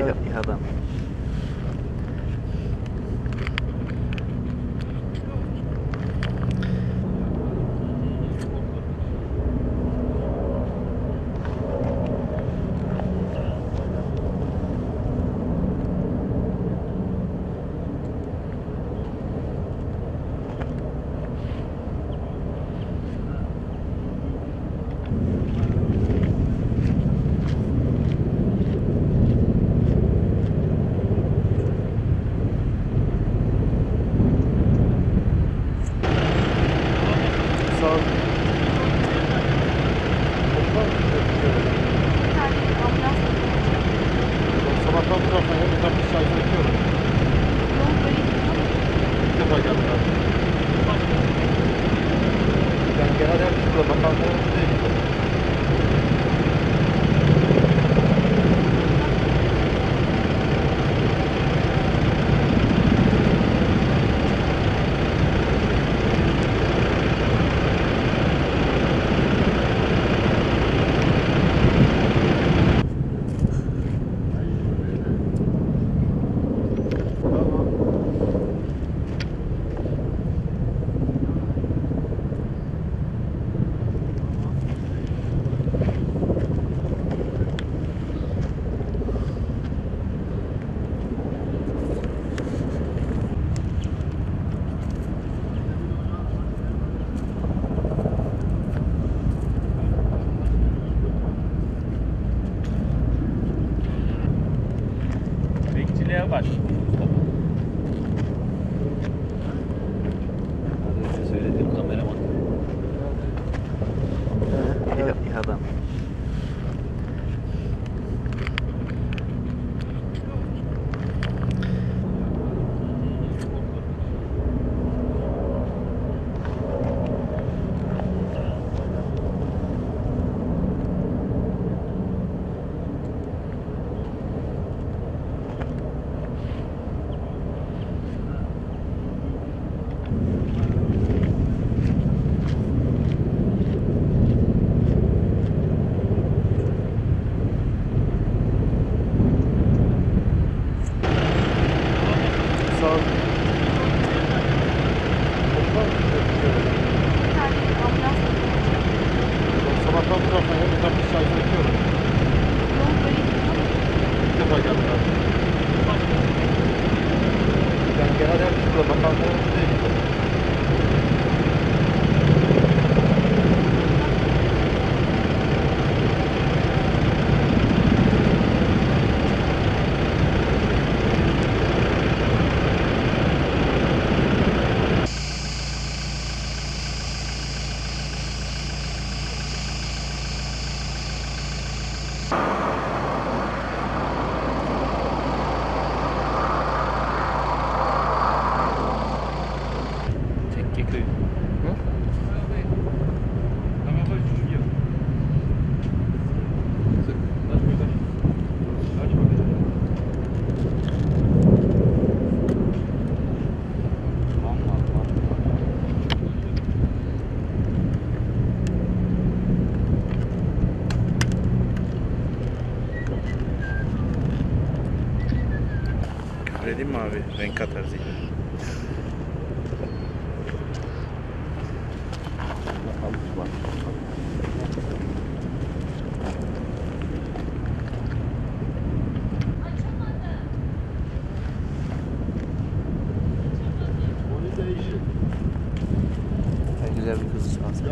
İyi adam. Sağ ol. Sabahtan bu tarafa bir kapı şarjı bekliyorum. İlk defa geldim abi. Yani genelde hep burada bakanların değil. Bekçiliğe baş. Az önce söylediğim kameraman. İyi adam. Sağ ol. Sabahtan bu tarafa bir kapı şarjı bekliyorum. İlk defa geldim abi. Yani genelde hep burada bakanların değil. Tekkeköy. Küfür edeyim mi abi? Renk katar zihni. Güzel bir kız alsana.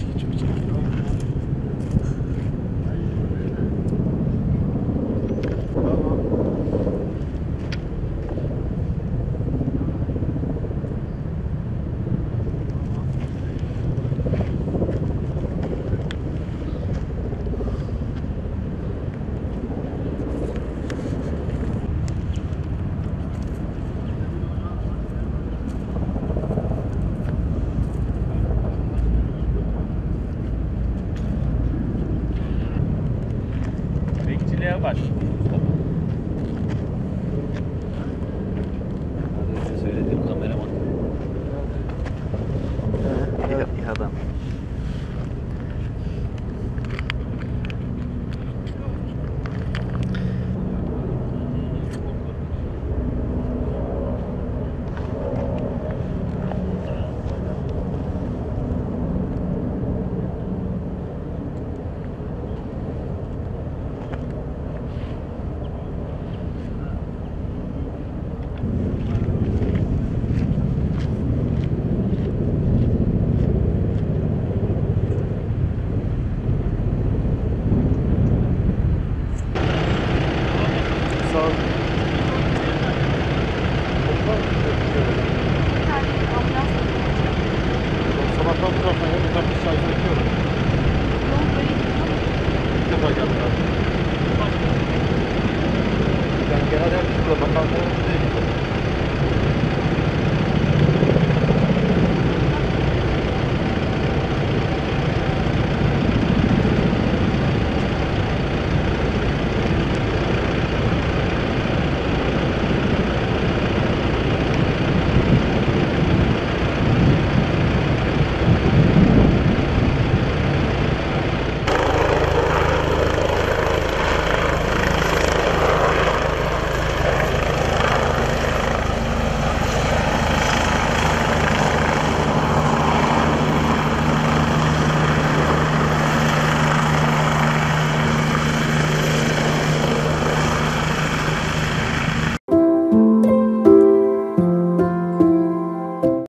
Bekçiliğe baş. Az önce söylediğim kameraman. İyi adam. an boşlar mı? Bir tane ambulans Sabahtan bu tarafa hem tam bir sayfa ekiyorum. yol böyle gidiyor. İlk defa geldim abi. Yani genelde herkes burada bakanların değil.